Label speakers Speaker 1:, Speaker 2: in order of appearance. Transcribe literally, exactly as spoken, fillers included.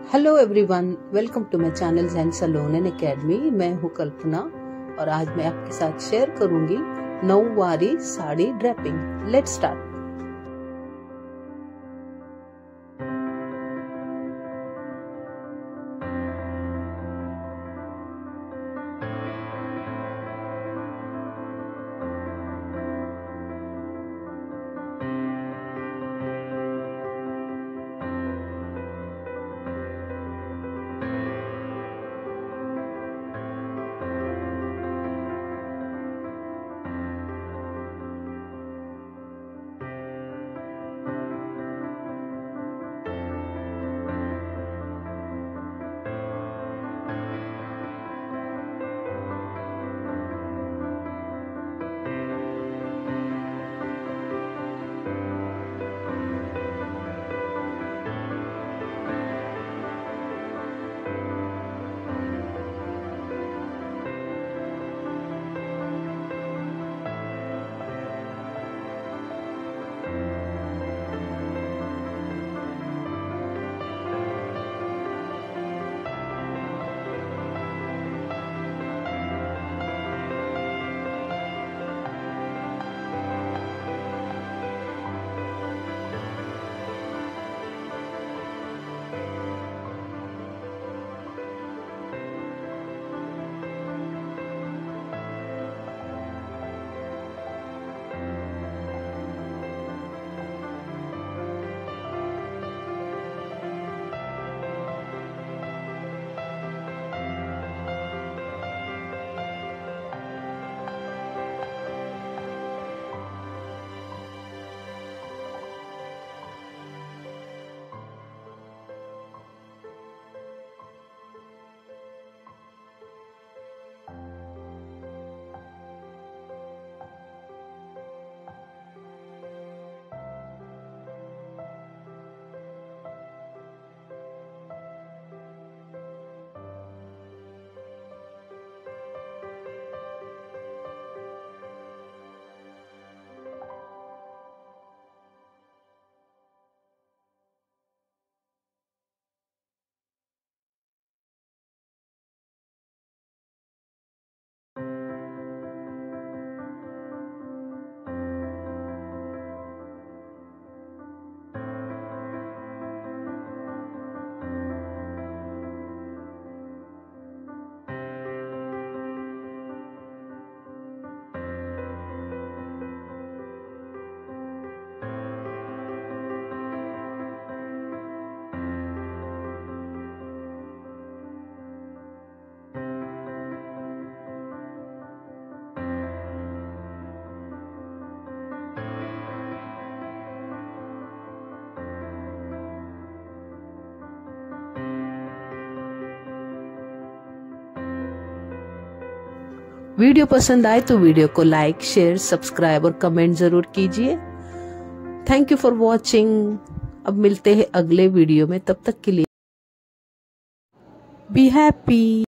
Speaker 1: Hello everyone, welcome to my channel zen salon and academy. मैं हूँ कल्पना और आज मैं आपके साथ शेयर करूंगी nauvari sari draping. Let's start. Video पसंद आए तो वीडियो को लाइक, शेयर, सब्सक्राइब और कमेंट जरूर कीजिए। Thank you for watching. अब मिलते हैं अगले वीडियो में, तब तक के लिए बी हैप्पी।